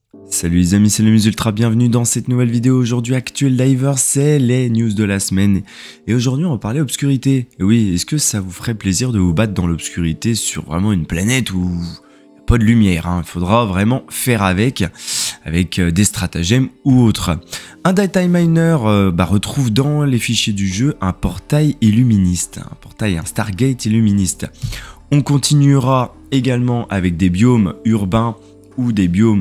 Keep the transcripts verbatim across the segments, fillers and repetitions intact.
Salut les amis, c'est le Musultra, bienvenue dans cette nouvelle vidéo. Aujourd'hui, Actuel Diver, c'est les news de la semaine. Et aujourd'hui, on va parler obscurité. Et oui, est-ce que ça vous ferait plaisir de vous battre dans l'obscurité sur vraiment une planète où il n'y a pas de lumière, hein. Il faudra vraiment faire avec, avec des stratagèmes ou autres. Un data miner euh, bah, retrouve dans les fichiers du jeu un portail illuministe, un portail, un Stargate illuministe. On continuera également avec des biomes urbains ou des biomes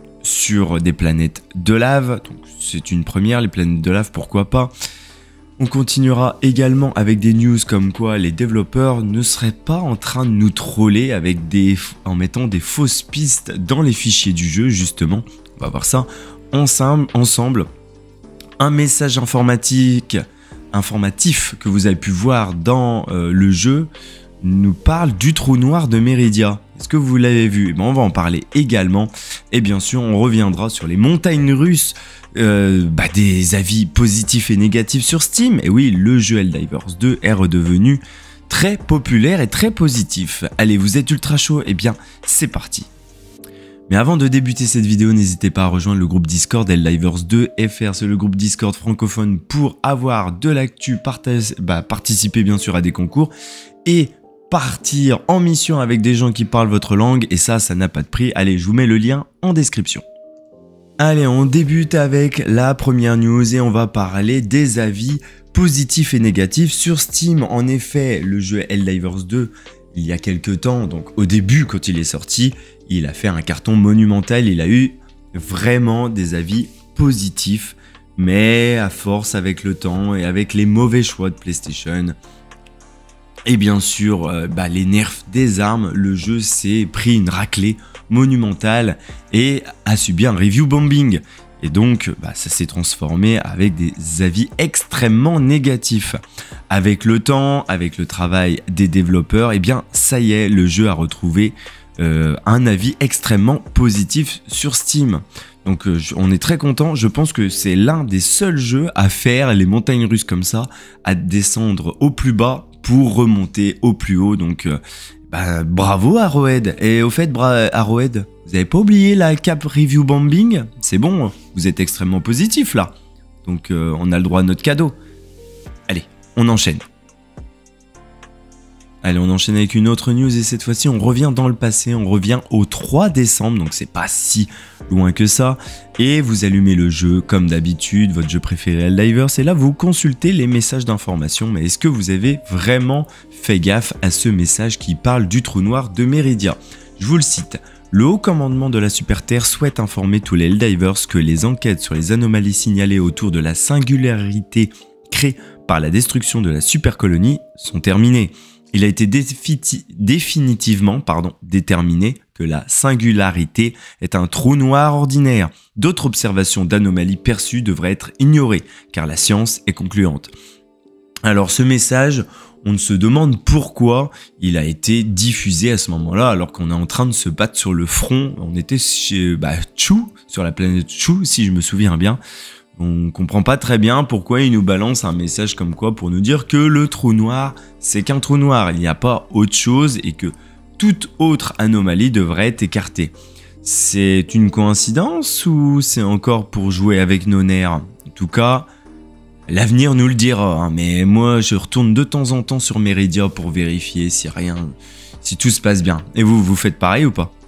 sur des planètes de lave, donc c'est une première, les planètes de lave, pourquoi pas. On continuera également avec des news comme quoi les développeurs ne seraient pas en train de nous troller avec des, en mettant des fausses pistes dans les fichiers du jeu, justement. On va voir ça ensemble. ensemble. Un message informatique, informatif que vous avez pu voir dans euh, le jeu nous parle du trou noir de Meridia. Est-ce que vous l'avez vu? Bon, on va en parler également. Et bien sûr, on reviendra sur les montagnes russes, euh, bah, des avis positifs et négatifs sur Steam. Et oui, le jeu Helldivers deux est redevenu très populaire et très positif. Allez, vous êtes ultra chaud? Eh bien, c'est parti. Mais avant de débuter cette vidéo, n'hésitez pas à rejoindre le groupe Discord Helldivers deux F R. C'est le groupe Discord francophone pour avoir de l'actu, bah, participer bien sûr à des concours et partir en mission avec des gens qui parlent votre langue, et ça, ça n'a pas de prix. Allez, je vous mets le lien en description. Allez, on débute avec la première news et on va parler des avis positifs et négatifs sur Steam. En effet, le jeu Helldivers deux, il y a quelques temps, donc au début quand il est sorti, il a fait un carton monumental, il a eu vraiment des avis positifs, mais à force avec le temps et avec les mauvais choix de PlayStation, et bien sûr, euh, bah, les nerfs des armes, le jeu s'est pris une raclée monumentale et a subi un review bombing. Et donc, bah, ça s'est transformé avec des avis extrêmement négatifs. Avec le temps, avec le travail des développeurs, et bien ça y est, le jeu a retrouvé euh, un avis extrêmement positif sur Steam. Donc euh, on est très content, je pense que c'est l'un des seuls jeux à faire les montagnes russes comme ça, à descendre au plus bas pour remonter au plus haut, donc euh, bah, bravo Arrowhead. Et au fait, Arrowhead, vous avez pas oublié la cap review bombing? C'est bon, vous êtes extrêmement positif là, donc euh, on a le droit à notre cadeau. Allez, on enchaîne. Allez, on enchaîne avec une autre news et cette fois-ci on revient dans le passé, on revient au trois décembre, donc c'est pas si loin que ça. Et vous allumez le jeu comme d'habitude, votre jeu préféré Helldivers, et là vous consultez les messages d'information. Mais est-ce que vous avez vraiment fait gaffe à ce message qui parle du trou noir de Meridia? Je vous le cite. Le haut commandement de la Super Terre souhaite informer tous les Helldivers que les enquêtes sur les anomalies signalées autour de la singularité créée par la destruction de la supercolonie sont terminées. Il a été définitivement pardon, déterminé que la singularité est un trou noir ordinaire. D'autres observations d'anomalies perçues devraient être ignorées, car la science est concluante. Alors ce message, on se demande pourquoi il a été diffusé à ce moment-là, alors qu'on est en train de se battre sur le front. On était chez bah, Chou, sur la planète Chou, si je me souviens bien. On comprend pas très bien pourquoi il nous balance un message comme quoi pour nous dire que le trou noir, c'est qu'un trou noir, il n'y a pas autre chose et que toute autre anomalie devrait être écartée. C'est une coïncidence ou c'est encore pour jouer avec nos nerfs? En tout cas, l'avenir nous le dira, hein, mais moi je retourne de temps en temps sur Meridia pour vérifier si rien, si tout se passe bien. Et vous, vous faites pareil ou pas?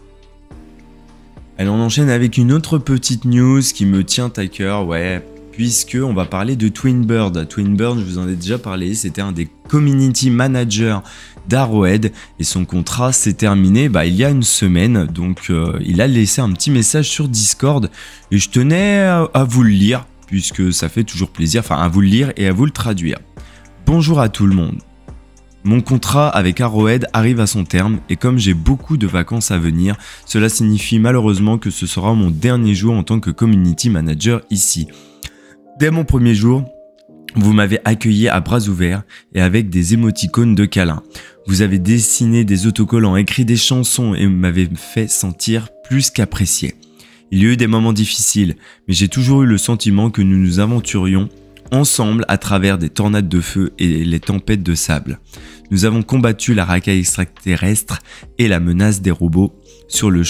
Allez, on enchaîne avec une autre petite news qui me tient à cœur, ouais, puisque on va parler de Twinbird. Twinbird, je vous en ai déjà parlé, c'était un des community managers d'Arrowhead et son contrat s'est terminé bah, il y a une semaine, donc euh, il a laissé un petit message sur Discord et je tenais à, à vous le lire, puisque ça fait toujours plaisir, enfin à vous le lire et à vous le traduire. Bonjour à tout le monde. Mon contrat avec Arrowhead arrive à son terme et comme j'ai beaucoup de vacances à venir, cela signifie malheureusement que ce sera mon dernier jour en tant que community manager ici. Dès mon premier jour, vous m'avez accueilli à bras ouverts et avec des émoticônes de câlin. Vous avez dessiné des autocollants, écrit des chansons et m'avez fait sentir plus qu'apprécié. Il y a eu des moments difficiles, mais j'ai toujours eu le sentiment que nous nous aventurions ensemble à travers des tornades de feu et les tempêtes de sable. Nous avons combattu la racaille extraterrestre et la menace des robots sur le champ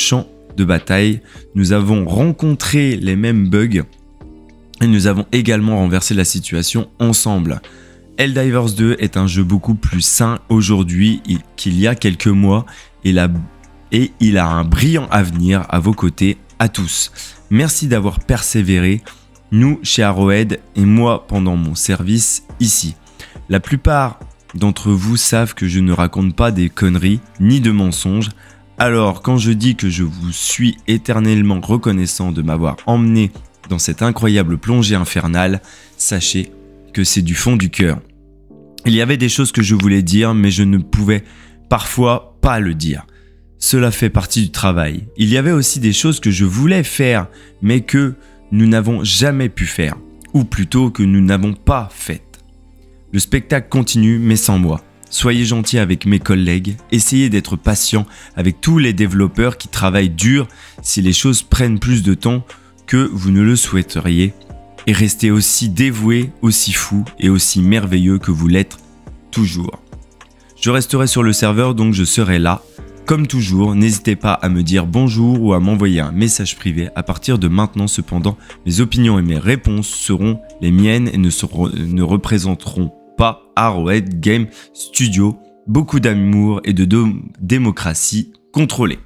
de bataille. Nous avons rencontré les mêmes bugs et nous avons également renversé la situation ensemble. Helldivers deux est un jeu beaucoup plus sain aujourd'hui qu'il y a quelques mois et, la... et il a un brillant avenir à vos côtés à tous. Merci d'avoir persévéré, nous chez Arrowhead et moi pendant mon service ici. La plupart d'entre vous savent que je ne raconte pas des conneries ni de mensonges. Alors quand je dis que je vous suis éternellement reconnaissant de m'avoir emmené dans cette incroyable plongée infernale, sachez que c'est du fond du cœur. Il y avait des choses que je voulais dire mais je ne pouvais parfois pas le dire. Cela fait partie du travail. Il y avait aussi des choses que je voulais faire mais que nous n'avons jamais pu faire, ou plutôt que nous n'avons pas faites. Le spectacle continue mais sans moi. Soyez gentils avec mes collègues, essayez d'être patient avec tous les développeurs qui travaillent dur si les choses prennent plus de temps que vous ne le souhaiteriez, et restez aussi dévoués, aussi fous et aussi merveilleux que vous l'êtes toujours. Je resterai sur le serveur donc je serai là. Comme toujours, n'hésitez pas à me dire bonjour ou à m'envoyer un message privé. À partir de maintenant, cependant, mes opinions et mes réponses seront les miennes et ne, seront, ne représenteront pas Arrowhead Game Studio. Beaucoup d'amour et de démocratie contrôlée.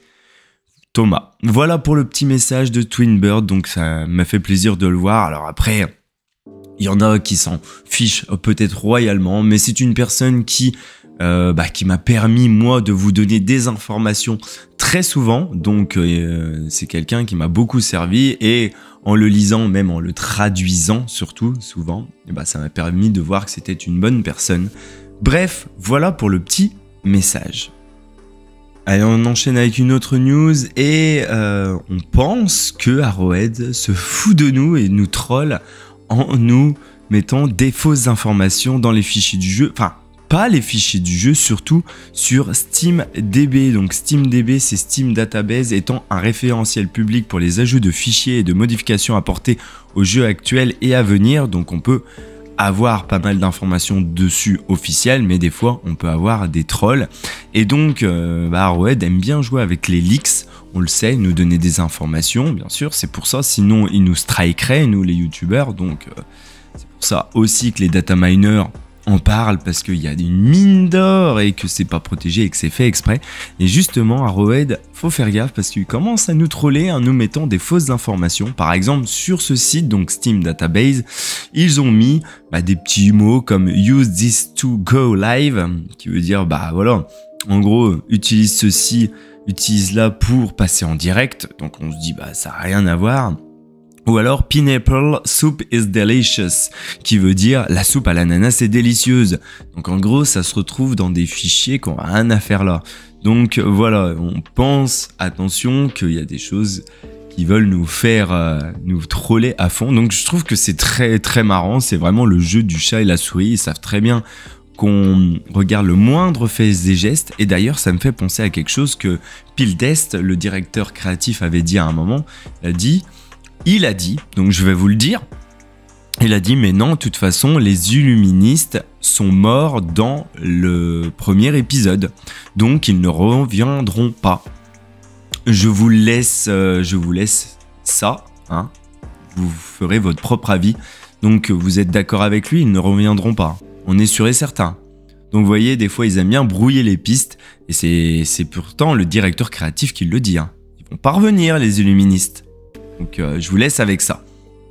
Thomas. Voilà pour le petit message de Twinbird, donc ça m'a fait plaisir de le voir. Alors après, il y en a qui s'en fichent peut-être royalement, mais c'est une personne qui... Euh, bah, qui m'a permis moi de vous donner des informations très souvent, donc euh, c'est quelqu'un qui m'a beaucoup servi et en le lisant, même en le traduisant surtout souvent, et bah, ça m'a permis de voir que c'était une bonne personne. Bref, voilà pour le petit message. Allez, on enchaîne avec une autre news et euh, on pense que Arrowhead se fout de nous et nous troll en nous mettant des fausses informations dans les fichiers du jeu, enfin pas les fichiers du jeu, surtout sur SteamDB. Donc SteamDB, c'est Steam Database, étant un référentiel public pour les ajouts de fichiers et de modifications apportés aux jeux actuels et à venir. Donc on peut avoir pas mal d'informations dessus officielles, mais des fois on peut avoir des trolls. Et donc euh, bah, Arrowhead aime bien jouer avec les leaks, on le sait, nous donner des informations, bien sûr, c'est pour ça, sinon ils nous strikeraient, nous les youtubeurs. Donc euh, c'est pour ça aussi que les data miners en parle, parce qu'il y a une mine d'or et que c'est pas protégé et que c'est fait exprès. Et justement, Arrowhead, faut faire gaffe parce qu'il commence à nous troller en nous mettant des fausses informations. Par exemple, sur ce site, donc Steam Database, ils ont mis bah, des petits mots comme use this to go live, qui veut dire bah voilà, en gros, utilise ceci, utilise-la pour passer en direct. Donc on se dit bah ça n'a rien à voir. Ou alors Pineapple Soup is delicious, qui veut dire la soupe à l'ananas est délicieuse. Donc en gros, ça se retrouve dans des fichiers qu'on n'a rien à faire là. Donc voilà, on pense, attention, qu'il y a des choses qui veulent nous faire euh, nous troller à fond. Donc je trouve que c'est très très marrant, c'est vraiment le jeu du chat et la souris, ils savent très bien qu'on regarde le moindre fait et geste. Et d'ailleurs, ça me fait penser à quelque chose que Pildest, le directeur créatif, avait dit à un moment, il a dit... Il a dit, donc je vais vous le dire, il a dit mais non, de toute façon les Illuministes sont morts dans le premier épisode, donc ils ne reviendront pas. Je vous laisse, euh, je vous laisse ça, hein, vous ferez votre propre avis. Donc vous êtes d'accord avec lui, ils ne reviendront pas, on est sûr et certain. Donc vous voyez, des fois ils aiment bien brouiller les pistes, et c'est pourtant le directeur créatif qui le dit, hein. Ils vont pas revenir les Illuministes. Donc euh, je vous laisse avec ça.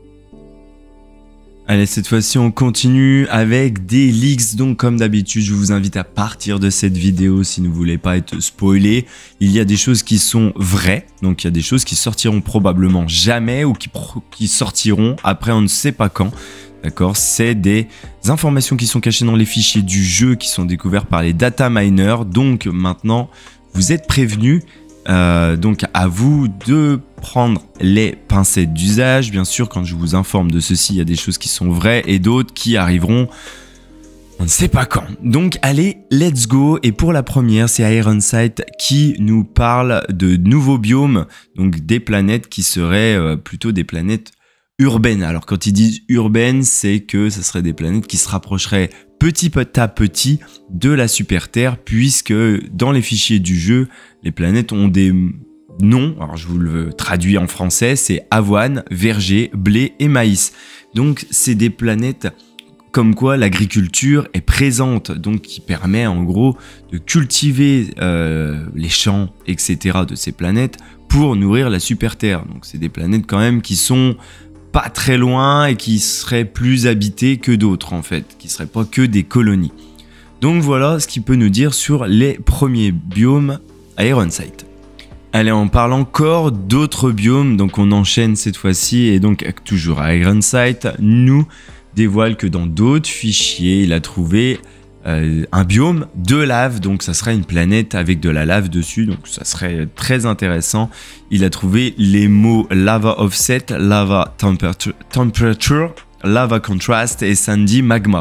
Allez, cette fois-ci on continue avec des leaks. Donc comme d'habitude, je vous invite à partir de cette vidéo si vous ne voulez pas être spoilé. Il y a des choses qui sont vraies, donc il y a des choses qui sortiront probablement jamais ou qui, qui sortiront après on ne sait pas quand. D'accord, c'est des informations qui sont cachées dans les fichiers du jeu qui sont découverts par les data miners. Donc maintenant, vous êtes prévenus. Euh, donc à vous de prendre les pincettes d'usage. Bien sûr, quand je vous informe de ceci, il y a des choses qui sont vraies et d'autres qui arriveront on ne sait pas quand. Donc allez, let's go. Et pour la première, c'est Ironsight qui nous parle de nouveaux biomes, donc des planètes qui seraient euh, plutôt des planètes urbaines. Alors quand ils disent urbaines, c'est que ce seraient des planètes qui se rapprocheraient petit à petit de la super Terre, puisque dans les fichiers du jeu, les planètes ont des, nom, alors je vous le traduis en français, c'est avoine, verger, blé et maïs. Donc c'est des planètes comme quoi l'agriculture est présente, donc qui permet en gros de cultiver euh, les champs, et cetera de ces planètes pour nourrir la super Terre. Donc c'est des planètes quand même qui sont pas très loin et qui seraient plus habitées que d'autres en fait, qui seraient pas que des colonies. Donc voilà ce qu'il peut nous dire sur les premiers biomes à Ironsight. Allez, on parle encore d'autres biomes, donc on enchaîne cette fois-ci, et donc toujours à Ironsight, nous dévoile que dans d'autres fichiers, il a trouvé euh, un biome de lave, donc ça serait une planète avec de la lave dessus, donc ça serait très intéressant. Il a trouvé les mots lava offset, lava temperature, temperature lava contrast et sandy magma.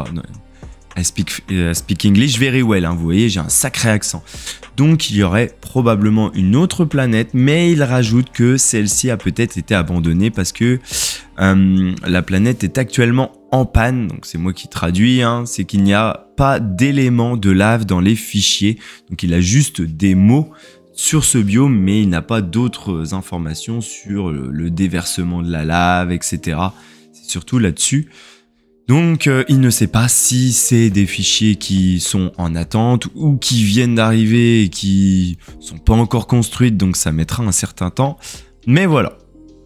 I speak, uh, speak English very well, hein, vous voyez, j'ai un sacré accent. Donc il y aurait probablement une autre planète, mais il rajoute que celle-ci a peut-être été abandonnée parce que euh, la planète est actuellement en panne. Donc c'est moi qui traduis, hein, c'est qu'il n'y a pas d'éléments de lave dans les fichiers. Donc il a juste des mots sur ce biome, mais il n'a pas d'autres informations sur le, le déversement de la lave, et cetera. C'est surtout là-dessus. Donc euh, il ne sait pas si c'est des fichiers qui sont en attente ou qui viennent d'arriver et qui sont pas encore construites, donc ça mettra un certain temps. Mais voilà,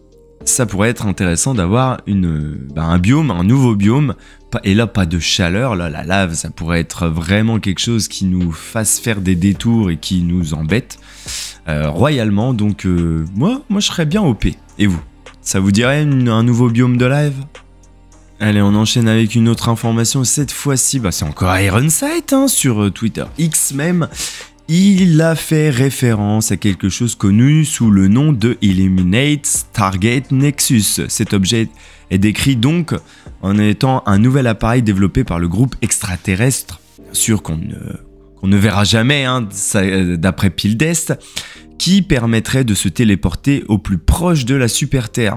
ça pourrait être intéressant d'avoir une bah, un biome, un nouveau biome. Et là, pas de chaleur, là la lave, ça pourrait être vraiment quelque chose qui nous fasse faire des détours et qui nous embête euh, royalement. Donc euh, moi, moi je serais bien O P. Et vous, ça vous dirait une, un nouveau biome de lave ? Allez, on enchaîne avec une autre information. Cette fois-ci, bah, c'est encore Ironsight, hein, sur Twitter X même. Il a fait référence à quelque chose connu sous le nom de Illuminate Stargate Nexus. Cet objet est décrit donc en étant un nouvel appareil développé par le groupe extraterrestre, bien sûr qu'on ne, qu'on ne verra jamais, hein, d'après Pildest, qui permettrait de se téléporter au plus proche de la super Terre.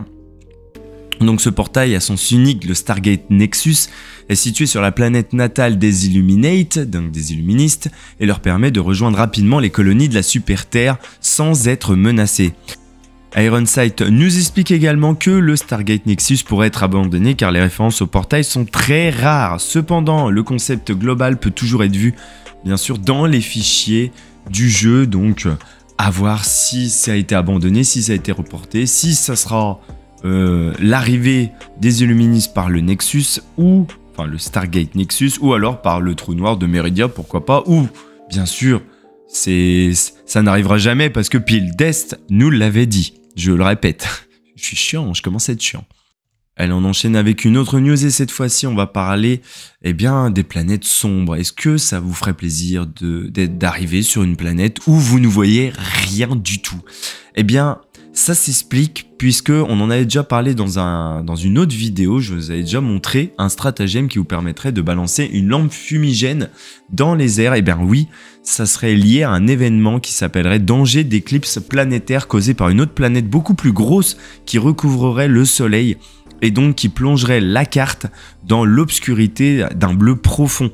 Donc ce portail à sens unique, le Stargate Nexus, est situé sur la planète natale des Illuminate, donc des Illuministes, et leur permet de rejoindre rapidement les colonies de la super Terre sans être menacés. Ironsight nous explique également que le Stargate Nexus pourrait être abandonné car les références au portail sont très rares. Cependant, le concept global peut toujours être vu, bien sûr, dans les fichiers du jeu, donc à voir si ça a été abandonné, si ça a été reporté, si ça sera... Euh, l'arrivée des Illuministes par le Nexus ou enfin le Stargate Nexus ou alors par le trou noir de Meridia, pourquoi pas, ou bien sûr c'est ça n'arrivera jamais parce que Pildest nous l'avait dit, je le répète. Je suis chiant, je commence à être chiant. Allez, on enchaîne avec une autre news et cette fois-ci on va parler eh bien, des planètes sombres. Est-ce que ça vous ferait plaisir d'arriver sur une planète où vous ne voyez rien du tout? Eh bien ça s'explique puisque on en avait déjà parlé dans, un, dans une autre vidéo, je vous avais déjà montré un stratagème qui vous permettrait de balancer une lampe fumigène dans les airs. Et bien oui, ça serait lié à un événement qui s'appellerait danger d'éclipse planétaire causé par une autre planète beaucoup plus grosse qui recouvrerait le soleil et donc qui plongerait la carte dans l'obscurité d'un bleu profond.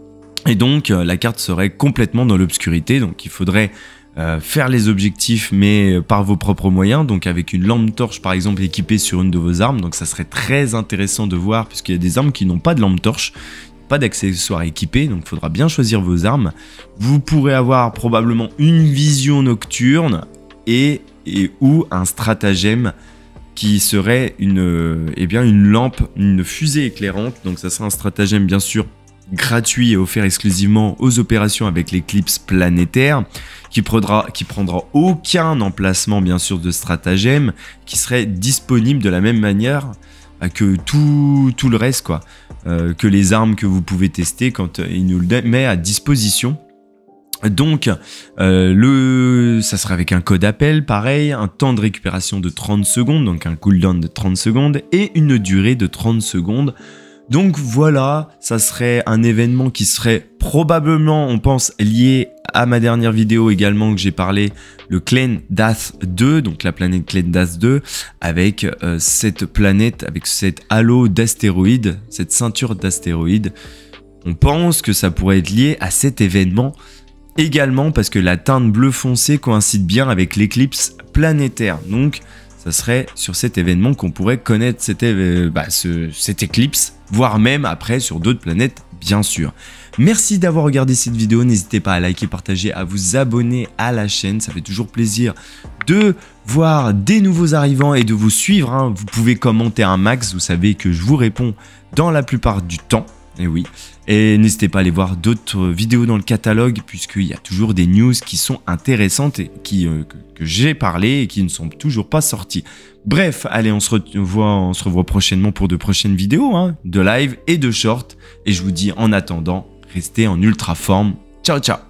Et donc la carte serait complètement dans l'obscurité, donc il faudrait Euh, faire les objectifs mais par vos propres moyens, donc avec une lampe torche par exemple équipée sur une de vos armes. Donc ça serait très intéressant de voir puisqu'il y a des armes qui n'ont pas de lampe torche, pas d'accessoires équipés, donc il faudra bien choisir vos armes. Vous pourrez avoir probablement une vision nocturne et, et ou un stratagème qui serait une, eh bien une lampe, une fusée éclairante. Donc ça sera un stratagème bien sûr gratuit et offert exclusivement aux opérations avec l'éclipse planétaire, qui prendra, qui prendra aucun emplacement bien sûr de stratagème, qui serait disponible de la même manière que tout, tout le reste, quoi, euh, que les armes que vous pouvez tester quand il nous le met à disposition. Donc, euh, le, ça sera avec un code appel, pareil, un temps de récupération de trente secondes, donc un cooldown de trente secondes, et une durée de trente secondes. Donc voilà, ça serait un événement qui serait probablement, on pense, lié à ma dernière vidéo également que j'ai parlé, le Clendath deux, donc la planète Clendath deux, avec euh, cette planète, avec cet halo d'astéroïdes, cette ceinture d'astéroïdes. On pense que ça pourrait être lié à cet événement Également parce que la teinte bleu foncé coïncide bien avec l'éclipse planétaire. Donc, ça serait sur cet événement qu'on pourrait connaître cette, euh, bah, ce, cette éclipse, voire même après sur d'autres planètes, bien sûr. Merci d'avoir regardé cette vidéo, n'hésitez pas à liker, partager, à vous abonner à la chaîne, ça fait toujours plaisir de voir des nouveaux arrivants et de vous suivre, hein. Vous pouvez commenter un max, vous savez que je vous réponds dans la plupart du temps. Et oui, et n'hésitez pas à aller voir d'autres vidéos dans le catalogue puisqu'il y a toujours des news qui sont intéressantes et qui, euh, que, que j'ai parlé et qui ne sont toujours pas sorties. Bref, allez, on se revoit, on se revoit prochainement pour de prochaines vidéos, hein, de live et de short. Et je vous dis en attendant, restez en ultra forme. Ciao, ciao!